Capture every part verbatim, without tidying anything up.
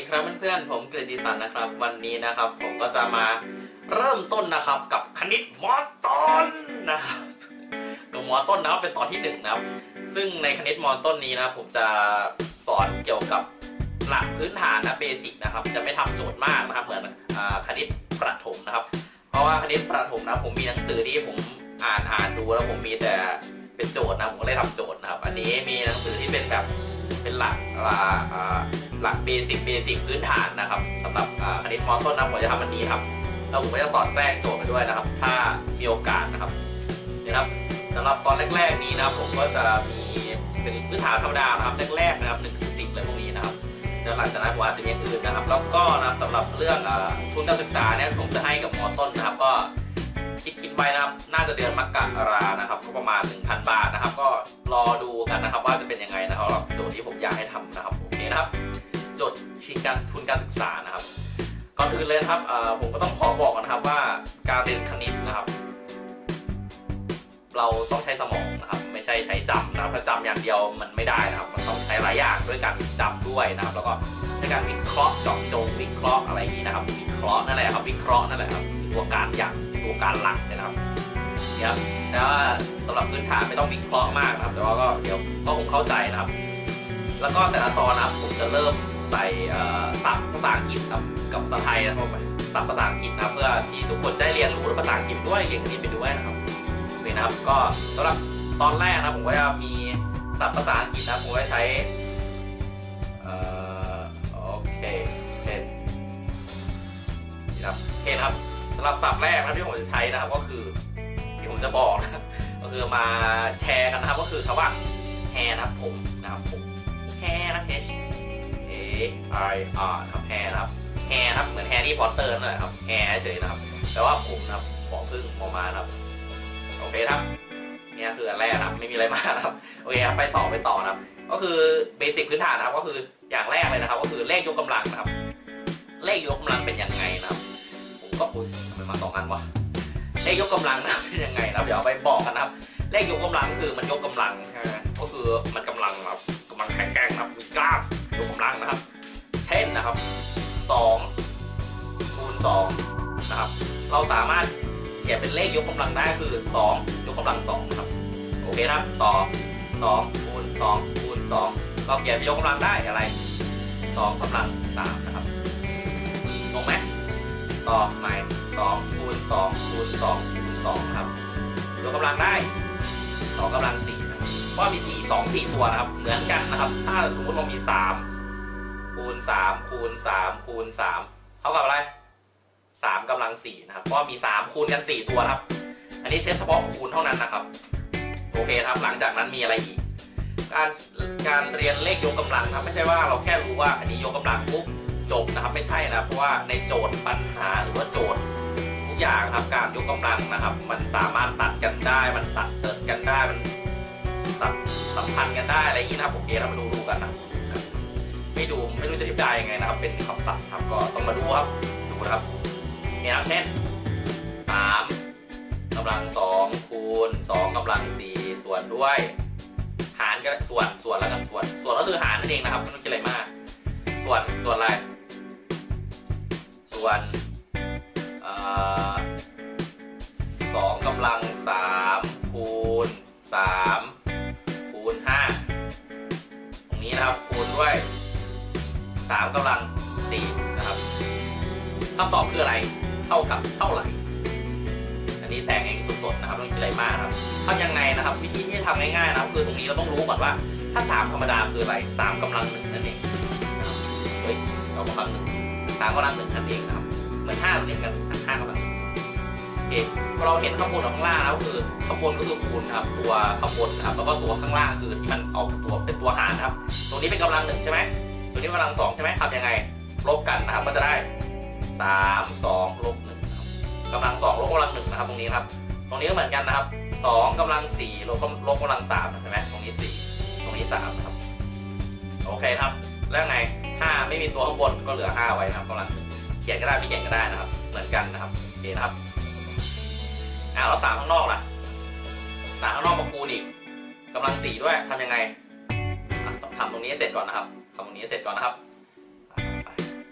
ครับเพื่อนๆผมกฤติสันนะครับวันนี้นะครับผมก็จะมาเริ่มต้นนะครับกับคณิตมอต้นนะครับตัวมอต้นนะครับเป็นตอนที่หนึ่งนะครับซึ่งในคณิตมอต้นนี้นะผมจะสอนเกี่ยวกับหลักพื้นฐานนะเบสิกนะครับจะไม่ทำโจทย์มากนะครับเหมือนคณิตประถมนะครับเพราะว่าคณิตประถมนะผมมีหนังสือที่ผมอ่านอ่านดูแล้วผมมีแต่เป็นโจทย์นะผมก็เลยทำโจทย์นะครับอันนี้มีหนังสือที่เป็นแบบเป็นหลักหลักเบสิกเบสิกพื้นฐานนะครับสำหรับคณิตมอต้นนะผมจะทำอันนี้ครับแล้วผมก็จะสอนแทรกโจทย์ไปด้วยนะครับถ้ามีโอกาสนะครับนะครับสำหรับตอนแรกๆนี้นะครับผมก็จะมีเป็นพื้นฐานธรรมดานะครับแรกๆนะครับหนึ่งถึงสิบเลยพวกนี้นะครับแล้วหลังจากนั้นผมอาจจะมีอย่างอื่นนะครับแล้วก็นะสำหรับเรื่องทุนการศึกษาเนี่ยผมจะให้กับมอต้นนะครับก็คิดคิดไว้นะครับน่าจะเดือนมกรานะครับก็ประมาณ หนึ่งพัน บาทนะครับก็รอดูกันนะครับว่าจะเป็นยังไงนะครับโจทย์ที่ผมอยากให้ทำนะครับโอเคนะครับโจทย์ชิงการทุนการศึกษานะครับก่อนอื่นเลยครับผมก็ต้องขอบอกกันนะครับว่าการเรียนคณิตนะครับเราต้องใช้สมองนะครับไม่ใช่ใช้จำนะครับถ้าจำอย่างเดียวมันไม่ได้นะครับมันต้องใช้หลายอย่างด้วยการจำด้วยนะครับแล้วก็ในการวิเคราะห์เจาะจงวิเคราะห์อะไรอย่างนี้นะครับวิเคราะห์นั่นแหละครับวิเคราะห์นั่นแหละครับตัวการอย่างตัวการหลักนะครับเนี่ยแต่ว่าสำหรับพื้นฐานไม่ต้องวิเคราะห์มากนะครับแต่ว่าก็เดี๋ยวก็คงเข้าใจนะครับแล้วก็แต่ละตอนนะครับผมจะเริ่มใส่ศัพท์ภาษาอังกฤษครับกับภาษาไทยนะครับศัพท์ภาษาอังกฤษนะเพื่อที่ทุกคนได้เรียนรู้ภาษาอังกฤษด้วยเรียนคณิตไปด้วยนะครับโอเคนะครับก็สำหรับตอนแรกนะผมก็จะมีศัพท์ภาษาอังกฤษนะผมก็ใช้โอเคเห็นนะครับเห็นครับสำหรับศัพท์แรกนะที่ผมจะใช้นะครับก็คือที่ผมจะบอกนะก็คือมาแชร์กันนะครับก็คือคำว่าแฮร์นะครับผมนะครับผมแฮร์นะ H A I R นะครับแฮร์นะครับแฮร์นะครับเหมือนแฮร์รี่พอตเตอร์นั่นแหละครับแฮร์เฉยนะครับแต่ว่าผมนะครับขอพึ่งมอมานะครับโอเคครับนี่คืออันแรกนะครับไม่มีอะไรมากนะครับโอเคครับไปต่อไปต่อนะครับก็คือเบสิกพื้นฐานนะครับก็คืออย่างแรกเลยนะครับก็คือเลขยกกำลังนะครับเลขยกกำลังเป็นยังไงนะครับผมก็อุ้ยทำไมมาสองอันวะเลขยกกำลังนะเป็นยังไงนะครับเดี๋ยวเอาไปบอกกันนะครับเลขยกกำลังคือมันยกกำลังก็คือมันกำลังครับกำลังแข็งแกร่งครับมีกล้ามยกกำลังนะครับเช่นนะครับสองคูณสองนะครับเราสามารถเขียนเป็นเลขยกกำลังได้คือสองยกกำลังสองครับโอเคครับต่อสองคูณสองคูณสองเราเขียนยกกำลังได้อะไรสองกำลังสามนะครับงงไหมต่อใหม่สองคูณสองคูณสองคูณสองครับยกกำลังได้สองกำลังสี่เพราะมีสี่สองสี่ตัวนะครับเหมือนกันนะครับถ้าสมมติเรามีสามคูณสามคูณสามคูณสามเท่ากับอะไรสามกำลังสี่นะครับเพราะมีสามคูณกันสี่ตัวครับอันนี้ใช้เฉพาะคูณเท่านั้นนะครับโอเคครับหลังจากนั้นมีอะไรอีกการการเรียนเลขยกกำลังครับไม่ใช่ว่าเราแค่รู้ว่าอันนี้ยกกำลังปุ๊บจบนะครับไม่ใช่นะเพราะว่าในโจทย์ปัญหาหรือว่าโจทย์ทุกอย่างครับการยกกำลังนะครับมันสามารถตัดกันได้มันตัดเติดกันได้มันตัดสัมพันธ์กันได้อะไรอย่างนี้นะครับโอเคเรามาดูดูกันนะไม่ดูไม่รู้จะอธิบายยังไงนะครับเป็นคำศัพท์ครับก็ต้องมาดูครับดูนะครับเนี่ยครับเช่นสามกำลังสองคูณสองกำลังสี่ส่วนด้วยหารก็ส่วนส่วนแล้วกันส่วนส่วนก็คือหารนั่นเองนะครับไม่ต้องคิดอะไรมากส่วนส่วนอะไรส่วนสองกำลังสามคูณสามคูณห้าตรงนี้นะครับคูณด้วยสามกำลังสี่นะครับคำตอบคืออะไรเท่ากับเท่าไหร่อันนี้แต่งเองสดๆนะครับไม่ต้องคิดอะไรมากครับทำยังไงนะครับวิธีที่ทำง่ายๆนะครับคือตรงนี้เราต้องรู้ก่อนว่าถ้าสามธรรมดาคืออะไรสามกำลังหนึ่งนั่นเองเฮ้ยเรากำลังหนึ่งสามกำลังหนึ่งนั่นเองนะครับเหมือนห้าตัวนี้กันห้ากำลังโอเคเราเห็นข้างบนกับข้างล่างแล้วคือข้างบนก็คือคูณครับตัวข้างบนนะครับแล้วก็ตัวข้างล่างคือที่มันเอาตัวเป็นตัวหารครับตรงนี้เป็นกำลังหนึ่งใช่ไหมตัวนี้กำลังสองใช่ไหมทำยังไงลบกันนะครับก็จะได้สามสองลบหนึ่งกำลังสองลบกำลังหนึ่งนะครับตรงนี้ครับตรงนี้ก็เหมือนกันนะครับสองกำลังสี่ลบลบกำลังสามใช่ไหมตรงนี้สี่ตรงนี้สามนะครับโอเคครับแล้วไงห้าไม่มีตัวข้างบนก็เหลือห้าไว้นะครับกำลังหนึ่งเขียนก็ได้ไม่เขียนก็ได้นะครับเหมือนกันนะครับโอเคนะครับอ่าเราสามข้างนอกล่ะสามข้างนอกมาคูณอีกกำลังสี่ด้วยทำยังไงทำตรงนี้เสร็จก่อนนะครับทำตรงนี้เสร็จก่อนนะครับ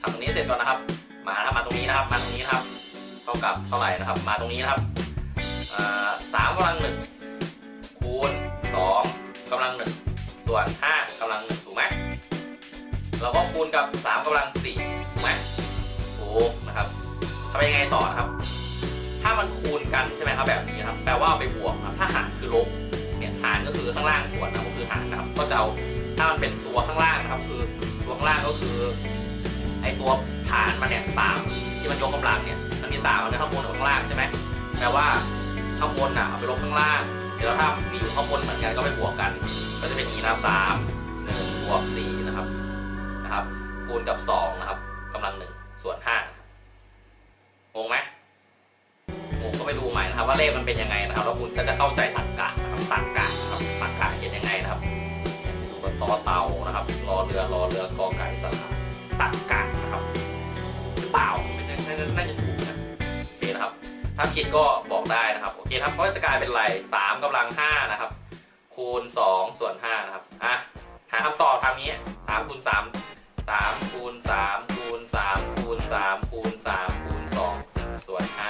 ำตรงนี้เสร็จก่อนนะครับมาถ้ามาตรงนี้นะครับมาตรงนี้นะครับเท่ากับเท่าไหร่นะครับมาตรงนี้นะครับสามกำลังหนึ่งคูณสองกำลังหนึ่งส่วนห้ากำลังหนึ่งถูกไหมเราก็คูณกับสามกำลังสี่ถูกไหมถูกนะครับทำยังไงต่อครับถ้ามันคูณกันใช่ไหมครับแบบนี้ครับแปลว่าไปบวกครับถ้าหารคือลบเนี่ยหารก็คือข้างล่างส่วนนะก็คือหารนะครับก็จะเอาถ้ามันเป็นตัวข้างล่างนะครับคือตัวข้างล่างก็คือไอตัวฐานมันเนี่ยสามที่มันยกกำลังเนี่ยมันมีสามในข้างบนกับข้างล่างใช่ไหมแปลว่าข้างบนอ่ะเอาไปลบข้างล่างเดี๋ยวถ้ามีอยู่ข้างบนเหมือนกันก็ไปบวกกันก็จะเป็นอย่างนี้นะสามหนึ่งบวกสี่นะครับนะครับคูณกับสองนะครับกำลังหนึ่งส่วนห้างงไหมผมก็ไปดูใหม่นะครับว่าเลขมันเป็นยังไงนะครับแล้วคุณก็จะเข้าใจตรรกะนะครับตรรกะนะครับตรรกะเป็นยังไงนะครับดูบนต่อเต่านะครับรอเรือรอเรือกอไก่สระตรรกะนะครับหรือเปล่าน่าจะถูกนะโอเคนะครับถ้าผิดก็บอกได้นะครับโอเคครับก็จะกลายเป็นไรสามกำลังห้านะครับคูณสองส่วนห้านะครับอ่ะหาคำตอบทางนี้สามคูณสามสามคูณสามคูณสามคูณสามคูณสามคูณสองส่วนห้า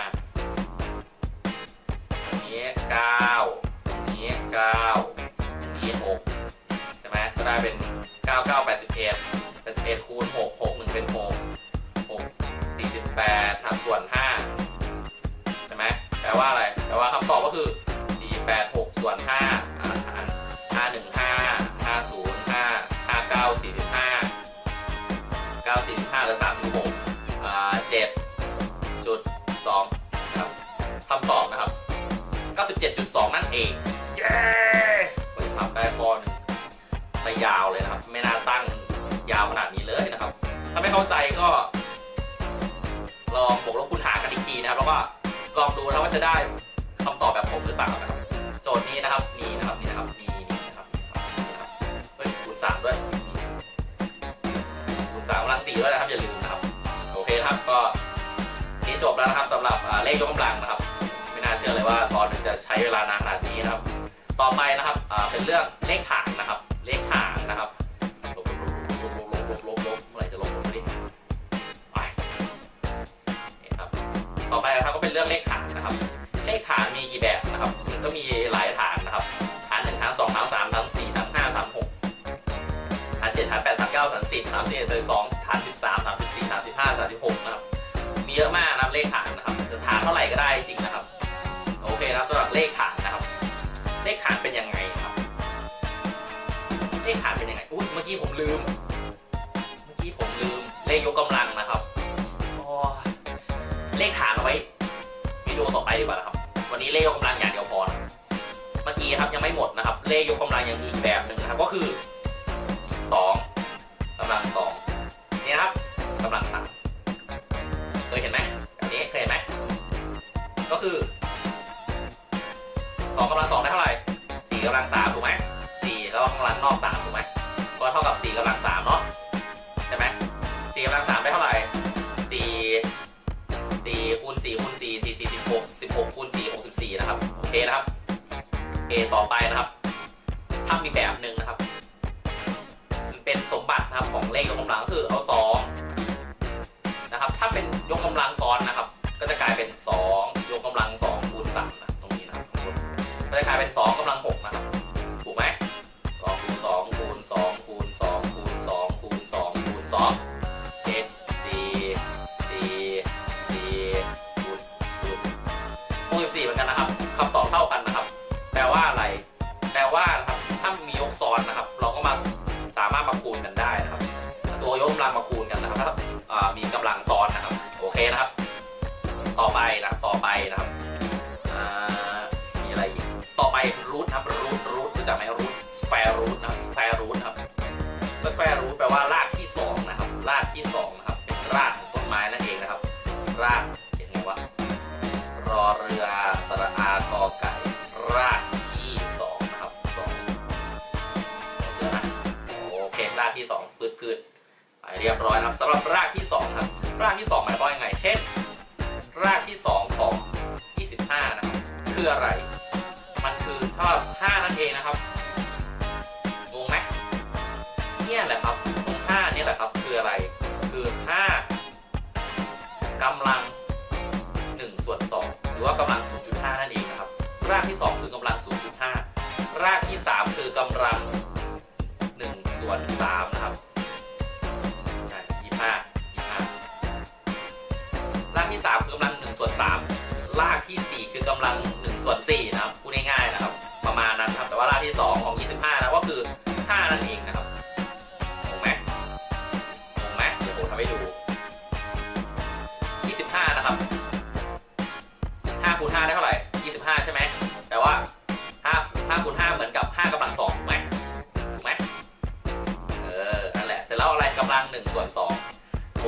นี้เก้านี้เก้านี้หกใช่ไหมก็ได้เป็นเก้า เก้า แปดสิบเอ็ด แปดสิบเอ็ดคูณหก หก หนึ่งเป็นหก หก สี่สิบแปดทำส่วนห้าใช่ไหมแปลว่าอะไรแปลว่าคำตอบก็คือสี่ แปด หกส่วนห้าอ่าห้า หนึ่ง ห้า ห้า ศูนย์ ห้า ห้า เก้า สี่สิบห้า เก้า สี่สิบห้าหรือสามสิบหกอ่าเจ็ดจุดสองนะครับคำตอบนะครับเก้าสิบเจ็ดจุดสอง นั่นเองเย้ก็จะทำได้ข้อหนึ่งไปยาวเลยนะครับไม่น่าตั้งยาวขนาดนี้เลยนะครับถ้าไม่เข้าใจก็ลองบวกลบคูณหารกันอีกทีนะครับแล้วก็ลองดูนะว่าจะได้คำตอบแบบผมหรือเปล่านะครับโจทย์นี้นะครับนี่นะครับนี่นะครับนี่นี่นะครับเฮ้ยคูณสามด้วยคูณสามกำลังสี่ด้วยนะครับอย่าลืมนะครับโอเคครับก็นี้จบแล้วนะครับสำหรับเลขยกกำลังนะครับไม่น่าเชื่อเลยว่าตอนนึงจะใช้เวลานานขนาดนี้นะครับต่อไปนะครับเป็นเรื่องเลขฐานนะครับเลขฐานนะครับลบลบลบลบลบลบลบลบเมื่อไหร่จะลบลบดิไปนี่ครับต่อไปนะครับก็เป็นเรื่องเลขฐานนะครับเลขฐานมีกี่แบบนะครับมันก็มีหลายฐานนะครับฐานหนึ่งฐานสองฐานสามฐานสี่ฐานห้าฐานหกฐานเจ็ดฐานแปดฐานเก้าฐานสิบฐานสิบเอ็ดฐานสองฐานสิบสามฐานสิบสี่ฐานสิบห้าฐานสิบหกนะครับมีเยอะมากนะครับเลขฐานนะครับจะฐานเท่าไหร่ก็ได้จริงนะครับโอเคนะสำหรับเลขฐานนะครับเลขฐานเป็นยังไงครับเลขฐานเป็นยังไงอุ้ยเมื่อกี้ผมลืมเมื่อกี้ผมลืมเลขยกกำลังนะครับเลขฐานเอาไว้วิดีโอต่อไปดีกว่าครับวันนี้เลขยกกำลังอย่างเดียวพอนะเมื่อกี้ครับยังไม่หมดนะครับเลขยกกำลังยังมีอีกแบบหนึ่งนะครับก็คือสองกำลังสองนี่นะครับกำลังสามเคยเห็นไหมแบบนี้เคยเห็นไหมก็คือสองกำลังสองได้เท่าไหร่สี่กำลังสามถูกไหมสี่แล้วกำลังนอกสามถูกไหมก็เท่ากับสี่กำลังสามเนาะใช่ไหมสี่กำลังสามได้เท่าไหร่สี่สี่คูณสี่คูณสี่สี่สี่สิบหกสิบหกคูณสี่หกสิบสี่นะครับโอเคนะครับเอต่อไปนะครับถ้ามีแบบหนึ่งนะครับมันเป็นสมบัตินะครับของเลขยกกำลังก็คือเอาสองนะครับถ้าเป็นยกกำลังซ้อนนะครับก็จะกลายเป็นสองยกกำลังสองคูณสามนะตรงนี้นะครับก็จะกลายเป็นสองกำลังหกนะครับถูกไหมสองคูณสองคูณสองคูณสองคูณสองคูณสองคูณสองเจ็ดสี่สี่สี่คูณคูณหกสิบสี่เหมือนกันนะครับคำตอบเท่ากันนะครับแปลว่าอะไรแปลว่านะครับถ้ามียกซ้อนนะครับเราก็มาสามารถมาคูณกันได้นะครับตัวยกกำลังมาคูณกันนะครับถ้ามีกำลังซ้อนนะครับโอเคนะครับต่อไปนะต่อไปนะครับมีอะไรอีกต่อไปรูทครับรูทรูทรู้จักไหมรูทสแควร์รูทนะครับสแควร์รูทนะครับสแควร์รูทแปลว่ารากที่สองนะครับรากที่สองนะครับเป็นรากของต้นไม้นั่นเองนะครับรากเห็นไหมว่ารอเรือสระอากอไก่รากที่สองนะครับสองเสือนะโอเครากที่สองพืชพืชไปเรียบร้อยนะครับสำหรับรากที่สองครับรากที่สองหมายความยังไงเช่นรากที่สองของยี่สิบห้านะครับคืออะไรมันคือเท่ากับห้านั่นเองนะครับงงไหมเนี่ยแหละครับตรงห้านี่แหละครับคืออะไรคือห้า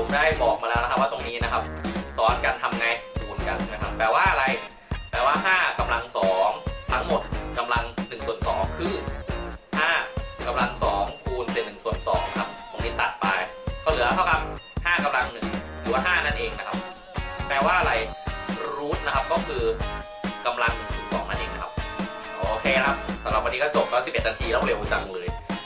ผมได้บอกมาแล้วนะครับว่าตรงนี้นะครับซ้อนกันทำไงคูณกันนะครับแปลว่าอะไรแปลว่าห้ากำลังสองทั้งหมดกำลังหนึ่งส่วนสองคือห้ากำลังสองคูณเศษหนึ่งส่วนสองครับตรงนี้ตัดไปก็เหลือเท่ากับห้ากำลังหนึ่งหรือว่าห้านั่นเองนะครับแปลว่าอะไรรูทนะครับก็คือกำลังหนึ่งส่วนสองนั่นเองนะครับโอเคครับสำหรับวันนี้ก็จบแล้วสิบเอ็ดนาทีแล้วเร็วจังเลย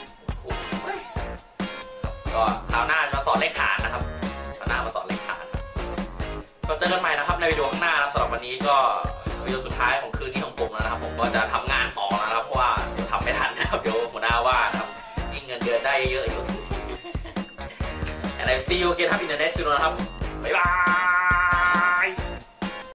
ก็คราวหน้าจะมาสอนเลขฐานนะครับคราวหน้ามาสอนเลขฐานก็เจอกันใหม่นะครับในวิดีโอข้างหน้าครับสำหรับวันนี้ก็วิดีโอสุดท้ายของคืนนี้ของผมแล้วนะครับผมก็จะทำงานต่อนะครับเพราะว่าเดี๋ยวทำไม่ทันนะครับเดี๋ยวหัวหน้าว่านะครับยิ่งเงินเดือนได้เยอะอยู่ and I see you again ครับ in the next video นะครับบ๊ายบาย